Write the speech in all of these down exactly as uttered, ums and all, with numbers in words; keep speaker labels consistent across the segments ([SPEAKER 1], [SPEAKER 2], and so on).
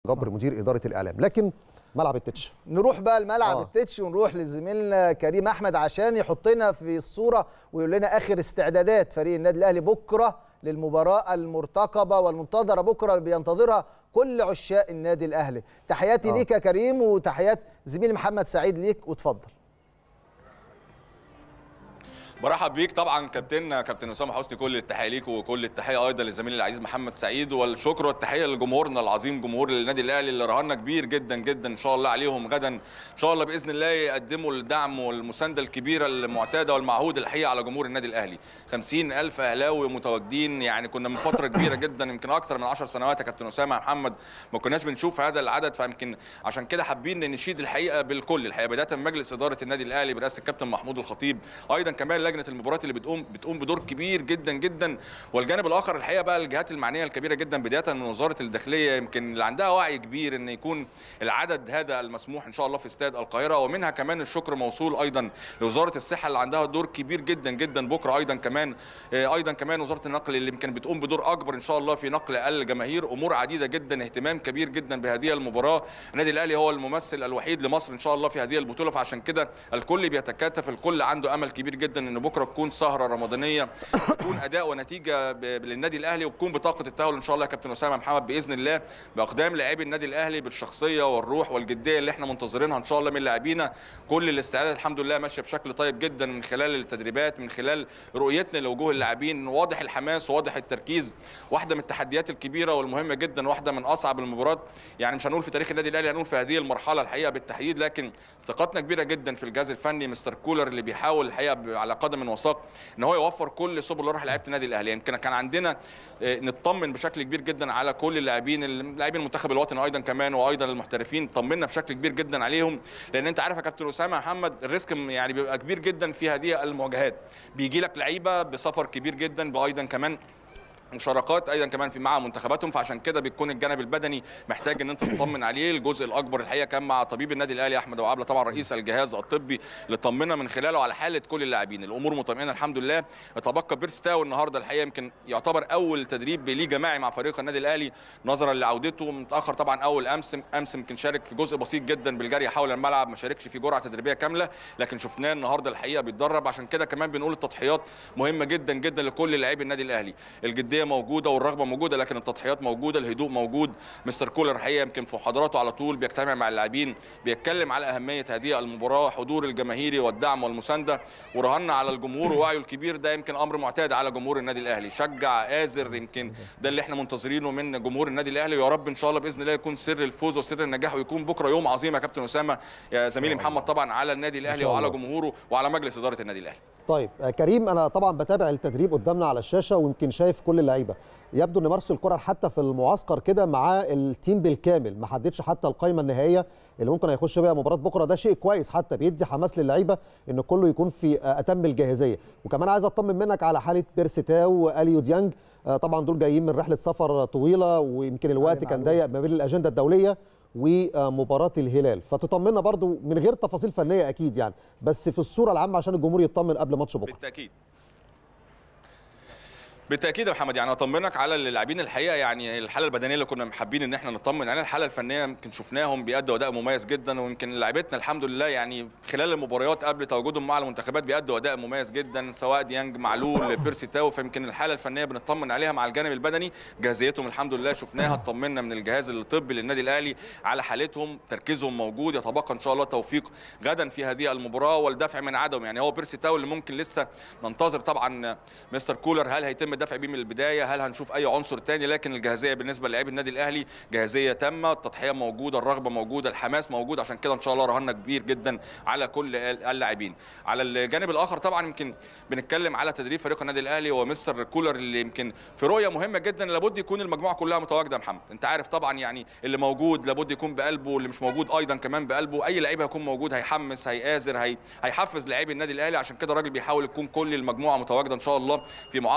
[SPEAKER 1] غبر مدير اداره الاعلام. لكن ملعب التتش،
[SPEAKER 2] نروح بقى لملعب
[SPEAKER 1] آه.
[SPEAKER 2] التتش ونروح لزميلنا كريم احمد عشان يحطنا في الصوره ويقول لنا اخر استعدادات فريق النادي الاهلي بكره للمباراه المرتقبه والمنتظره بكره اللي بينتظرها كل عشاق النادي الاهلي. تحياتي آه. ليك يا كريم، وتحيات زميلي محمد سعيد ليك، واتفضل.
[SPEAKER 3] برحب بيك طبعا كابتن كابتن اسامه حسني، كل التحيه ليك وكل التحيه ايضا لزميلي العزيز محمد سعيد، والشكر والتحيه لجمهورنا العظيم جمهور النادي الاهلي اللي رهنا كبير جدا جدا ان شاء الله عليهم غدا ان شاء الله باذن الله يقدموا الدعم والمسانده الكبيره المعتاده والمعهوده الحقيقه على جمهور النادي الاهلي. خمسين ألف اهلاوي متواجدين، يعني كنا من فتره كبيره جدا يمكن اكثر من عشر سنوات يا كابتن اسامه محمد ما كناش بنشوف هذا العدد، فيمكن عشان كده حابين نشيد الحقيقه بالكل الحقيقه بدايه مجلس اداره النادي الاهلي برئاسه الكابتن محمود الخطيب، ايضا كمان لجنه المباريات اللي بتقوم بتقوم بدور كبير جدا جدا، والجانب الاخر الحقيقه بقى الجهات المعنيه الكبيره جدا بدايه من وزاره الداخليه يمكن اللي عندها وعي كبير ان يكون العدد هذا المسموح ان شاء الله في استاد القاهره، ومنها كمان الشكر موصول ايضا لوزاره الصحه اللي عندها دور كبير جدا جدا بكره، ايضا كمان ايضا كمان وزاره النقل اللي يمكن بتقوم بدور اكبر ان شاء الله في نقل الجماهير، امور عديده جدا، اهتمام كبير جدا بهذه المباراه. النادي الاهلي هو الممثل الوحيد لمصر ان شاء الله في هذه البطوله، فعشان كده الكل بيتكاتف، الكل عنده امل كبير جدا ان بكره تكون سهره رمضانيه، تكون اداء ونتيجه للنادي الاهلي، وتكون بطاقه التاهل ان شاء الله يا كابتن اسامه محمد باذن الله باقدام لاعبي النادي الاهلي بالشخصيه والروح والجديه اللي احنا منتظرينها ان شاء الله من لاعبينا. كل الاستعدادات الحمد لله ماشيه بشكل طيب جدا من خلال التدريبات، من خلال رؤيتنا لوجوه اللاعبين، واضح الحماس وواضح التركيز. واحده من التحديات الكبيره والمهمه جدا، واحده من اصعب المباريات، يعني مش هنقول في تاريخ النادي الاهلي، هنقول في هذه المرحله الحقيقه بالتحديد، لكن ثقتنا كبيره جدا في الجهاز الفني مستر كولر اللي بيحاول الحقيقه على قدم وساق ان هو يوفر كل سبل راحه لعيبه النادي الاهلي. يمكن يعني كان عندنا نطمن بشكل كبير جدا على كل اللاعبين، اللاعبين المنتخب الوطني ايضا كمان، وايضا المحترفين طمنا بشكل كبير جدا عليهم، لان انت عارف يا كابتن اسامه محمد الريسك يعني بيبقى كبير جدا في هذه المواجهات، بيجي لك لعيبه بسفر كبير جدا، بايضا كمان مشاركات ايضا كمان في مع منتخباتهم، فعشان كده بيكون الجانب البدني محتاج ان انت تطمن عليه. الجزء الاكبر الحقيقه كان مع طبيب النادي الاهلي احمد ابو عبله طبعا رئيس الجهاز الطبي اللي طمنا من خلاله على حاله كل اللاعبين، الامور مطمئنه الحمد لله. يتبقى بيرسي تاو النهارده الحقيقه يمكن يعتبر اول تدريب ليه جماعي مع فريق النادي الاهلي نظرا لعودته متاخر طبعا، اول امس امس يمكن شارك في جزء بسيط جدا بالجري حول الملعب، ما شاركش في جرعه تدريبيه كامله، لكن شفناه النهارده الحقيقه بيتدرب. عشان كده كمان بنقول التضحيات مهمه جدا جدا لكل لاعبي النادي الاهلي، الجديه موجوده والرغبه موجوده، لكن التضحيات موجوده، الهدوء موجود. مستر كولر الحقيقه يمكن في محاضراته على طول بيجتمع مع اللاعبين، بيتكلم على اهميه هذه المباراه، حضور الجماهيري والدعم والمسانده، ورهنا على الجمهور ووعيه الكبير، ده يمكن امر معتاد على جمهور النادي الاهلي، شجع آزر، يمكن ده اللي احنا منتظرينه من جمهور النادي الاهلي، ويا رب ان شاء الله باذن الله يكون سر الفوز وسر النجاح، ويكون بكره يوم عظيم يا كابتن اسامه يا زميلي محمد طبعا على النادي الاهلي وعلى جمهوره وعلى مجلس اداره النادي الاهلي.
[SPEAKER 1] طيب كريم، انا طبعا بتابع التدريب قدامنا على الشاشه ويمكن شايف كل اللعيبه، يبدو ان مارسيل كولر حتى في المعسكر كده مع التيم بالكامل، ما حددش حتى القائمه النهائيه اللي ممكن هيخش بيها مباراه بكره، ده شيء كويس حتى بيدي حماس للعيبه ان كله يكون في اتم الجاهزيه. وكمان عايز اطمن منك على حاله بيرسي تاو واليو ديانج، طبعا دول جايين من رحله سفر طويله ويمكن الوقت كان ضيق ما بين الاجنده الدوليه ومباراه الهلال، فتطمنا برضو من غير تفاصيل فنيه اكيد يعني، بس في الصوره العامه عشان الجمهور يطمن قبل ماتش بكره.
[SPEAKER 3] بالتاكيد بالتاكيد يا محمد، يعني اطمنك على اللاعبين الحقيقه، يعني الحاله البدنيه اللي كنا حابين ان احنا نطمن عليها، الحاله الفنيه يمكن شفناهم بيأدوا اداء مميز جدا، ويمكن لاعبتنا الحمد لله يعني خلال المباريات قبل تواجدهم مع المنتخبات بيأدوا اداء مميز جدا، سواء ديانج معلول بيرسي تاو، فيمكن الحاله الفنيه بنطمن عليها مع الجانب البدني، جاهزيتهم الحمد لله شفناها، اطمنا من الجهاز الطبي للنادي الاهلي على حالتهم، تركيزهم موجود، يتبقى ان شاء الله توفيق غدا في هذه المباراه والدفع من عدم، يعني هو بيرسي تاو اللي ممكن لسه ننتظر طبعا مستر كولر هل هيتم الدفع بيه من البدايه، هل هنشوف اي عنصر تاني، لكن الجاهزيه بالنسبه للاعبي النادي الاهلي جاهزيه تامه، التضحيه موجوده، الرغبه موجوده، الحماس موجود، عشان كده ان شاء الله رهنا كبير جدا على كل اللاعبين. على الجانب الاخر طبعا يمكن بنتكلم على تدريب فريق النادي الاهلي ومستر كولر اللي يمكن في رؤيه مهمه جدا، لابد يكون المجموعه كلها متواجده يا محمد، انت عارف طبعا يعني اللي موجود لابد يكون بقلبه، واللي مش موجود ايضا كمان بقلبه، اي لعيب هيكون موجود هيحمس هيآزر هي هيحفز لاعبي النادي الاهلي، عشان كده الراجل بيحاول يكون كل المجموعه متواجده ان شاء الله في معسكر فريق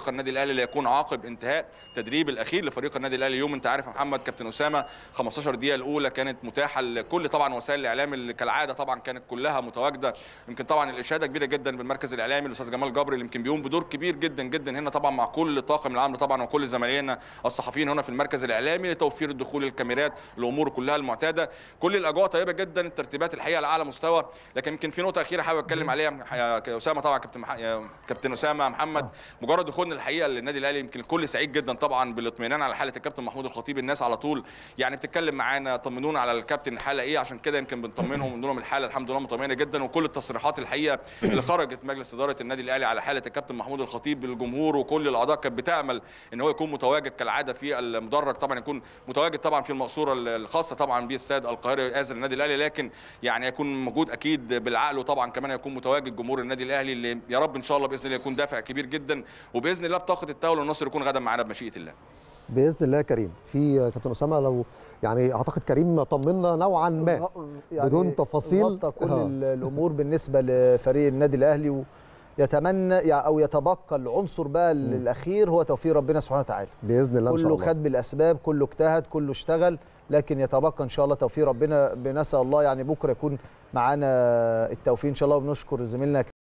[SPEAKER 3] النادي الاهلي ليكون عقب انتهاء التدريب الاخير لفريق النادي الاهلي اليوم. انت عارف يا محمد كابتن اسامه خمستاشر دقيقه الاولى كانت متاحه لكل طبعا وسائل الاعلام اللي كالعاده طبعا كانت كلها متواجده. يمكن طبعا الاشاده كبيره جدا بالمركز الاعلامي الاستاذ جمال جبر اللي يمكن بيقوم بدور كبير جدا جدا هنا طبعا مع كل طاقم العمل طبعا وكل زمايلنا الصحفيين هنا في المركز الاعلامي لتوفير الدخول الكاميرات الامور كلها المعتاده. كل الاجواء طيبه جدا، الترتيبات الحقيقه على اعلى مستوى. لكن يمكن في نقطه اخيره حابب اتكلم عليها يا اسامه طبعا كابتن مح... كابتن اسامه محمد. مجرد دخولنا الحقيقه للنادي الاهلي يمكن الكل سعيد جدا طبعا بالاطمئنان على حاله الكابتن محمود الخطيب. الناس على طول يعني بتتكلم معانا طمنونا على الكابتن الحاله ايه، عشان كده يمكن بنطمنهم ونقول لهم الحاله الحمد لله مطمئنه جدا. وكل التصريحات الحقيقه اللي خرجت مجلس اداره النادي الاهلي على حاله الكابتن محمود الخطيب بالجمهور وكل الاعضاء كانت بتامل ان هو يكون متواجد كالعاده في المدرج، طبعا يكون متواجد طبعا في المقصوره الخاصه طبعا باستاد القاهره يآزر النادي الاهلي، لكن يعني يكون موجود اكيد بالعقل وطبعا كمان يكون متواجد جمهور النادي الاهلي اللي يا رب ان شاء الله باذن الله يكون دافع كبير جدا، وباذن الله بطاقه التاهل والنصر يكون غدا معانا بمشيئه الله.
[SPEAKER 1] باذن الله يا كريم. في كابتن اسامه لو يعني اعتقد كريم طمنا نوعا ما يعني بدون تفاصيل
[SPEAKER 2] غطى كل ها. الامور بالنسبه لفريق النادي الاهلي، ويتمنى او يتبقى العنصر بقى الاخير هو توفيق ربنا سبحانه وتعالى
[SPEAKER 1] باذن الله.
[SPEAKER 2] كله خد بالاسباب، كله اجتهد، كله اشتغل، لكن يتبقى ان شاء الله توفيق ربنا. بنسال الله يعني بكره يكون معانا التوفيق ان شاء الله. وبنشكر زميلنا